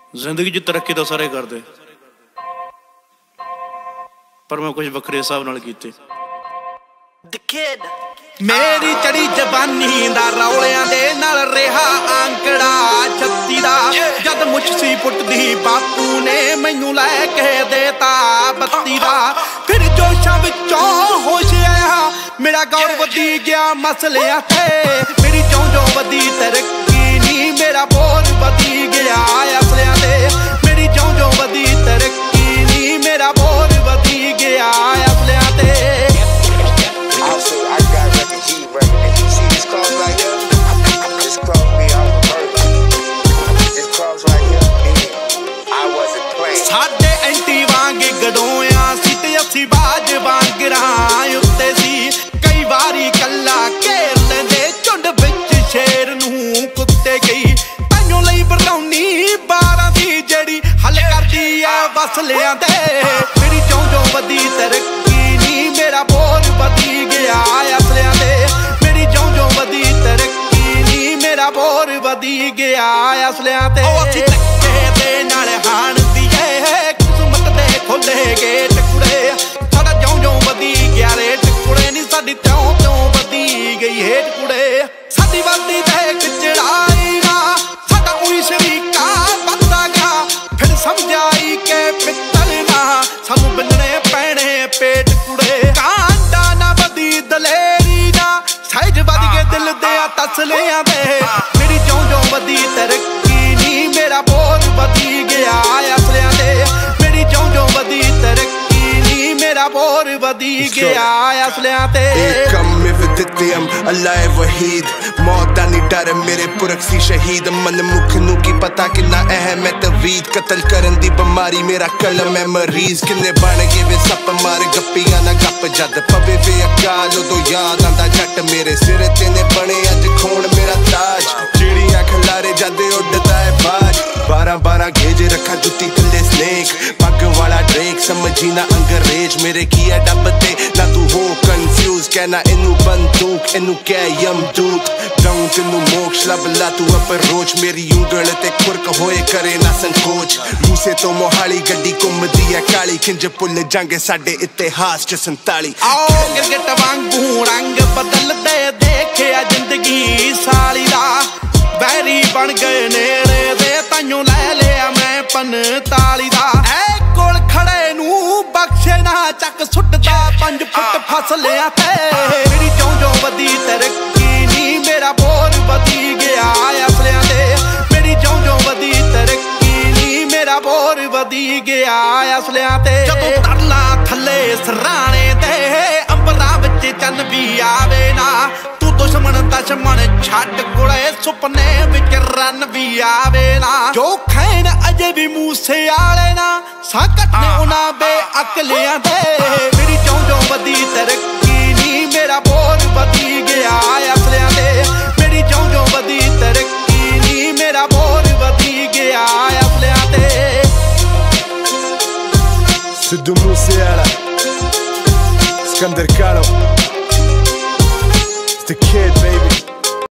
जिंदगी च तरक्की तो सारे करते, पर मैं कुछ वखरे हिसाब नाल कीते। मेरी चढ़ी जवानी दा रौलियां दे नाल रहा आंकड़ा 36 दा, जद मुझसी पुटदी बापू ने मैनू लैके देता 32 दा। फिर जोशां विचों होश आया, मेरा गौर वधी गया मसलियां ते। मेरी ज्यों ज्यों वधी तरक्की नी, मेरा बोझ वधी गया असलियां ते। मेरी ज्यों ज्यों वधी तरक्की नी, मेरा बोझ वधी गया असलियां ते। Also, I got record, he record, and he see this cross right here. This cross me off of birth. This cross right here, I wasn't playing. साडे एंटी वांगे गडोया सी ते असी बाज वांगरां उत्ते सी। कई वारी कल्ला घेर लेंदे झुंड विच शेर नूं कुत्ते गई। ताइयों लई बरौनी 12 दी जेड़ी हल करदी ऐ वसलियां दे। मेरी ज्यों ज्यों वधी तरक्की नी, मेरा बोझ वधी गया असलियां दे। मेरी ज्यों ज्यों वधी तरक्की नी, मेरा बोझ वधी गया असलियां ते। असी धक्के दे नाल हाण दिए किस्मत दे खोले गेट कुड़े। साडा ज्यों ज्यों वधी गया रेट कुड़े नी, साडी त्यों त्यों वधी गई हेट कुड़े। साडी वधी ते चढ़ाई ना, साडा उई शरीका बददा गया। फिर समझाई के पित्तल ना, सानू बन्नने पैणे पेट कुड़े। कांडा ना वधी दलेरी ना, सहज वध के दिल दे तसलियां दे। मेरी ज्यों ज्यों वधी तरक्की नी, मेरा बोझ वधी गया असलियां दे। मेरी ज्यों ज्यों वधी तरक्की नी, मेरा बोझ वधी गया असलियां ते। अल्लाह वहीद, मौत दा नहीं डर मेरे पुरख सी शहीद। मन मुख नू की पता किन्ना अहम है तवीद। कतल करन दी बीमारी मेरा कलम है मरीज। किन्ने बन गए वे सप मार गप्पियां ना गप। जद पवे वे अकाल उदों याद आंदा जट। मेरे सिर ते ने बने अज खून मेरा ताज। चिड़ियां खलारे जादे उड़दा है बाज। 12-12 घेज रखा जुत्ती थल्ले स्नेक। पग वाला ड्रेक समझी ना अंग्रेज। मेरे की है डब ते ना तू हो कंफ्यूज। कहना इनू बंदूक इनू क्या यमदूत। जाऊं तेनू मोक्ष लब ला तू अप्रोच। मेरी उंगल ते खुरक होए करे ना संकोच। मूसे तो मोहाली गड्डी घुमदी है काली। खिंज पुल जांगे साडे इतिहास च 47। आओ गिरगिट वांगू रंग बदलदे देखिया जिंदगी साली दा। बैरी बन गए नेड़े दे, ताइयों लै लिया मैं 45 दा। ऐ कोल खड़े नू बख्शे ना चक सुटदा 5 फुट फसलियां ते। मेरी ज्यों ज्यों वधी तरक्की नी, मेरा बोझ वधी गया असलियां दे। मेरी ज्यों ज्यों वधी तरक्की नी, मेरा बोझ वधी गया असलियां ते। जदों तरला थल्ले सराणे दे, अंबरां विच चन्न भी आवे ना। तू दुश्मन दशमन छड्ड कुड़े, सुपने विच रन भी आवे ना। जो खैन अजे भी मूसे आले ना, साकट ने उना बे अकलियां दे। मेरी ज्यों ज्यों वधी तरक्की नी, मेरा बोझ वधी गया असलियां दे। मेरी ज्यों ज्यों वधी तरक्की नी, मेरा बोझ वधी गया असलियां दे। Sidhu Moosewala, Skander Kalo, it's the kid, baby.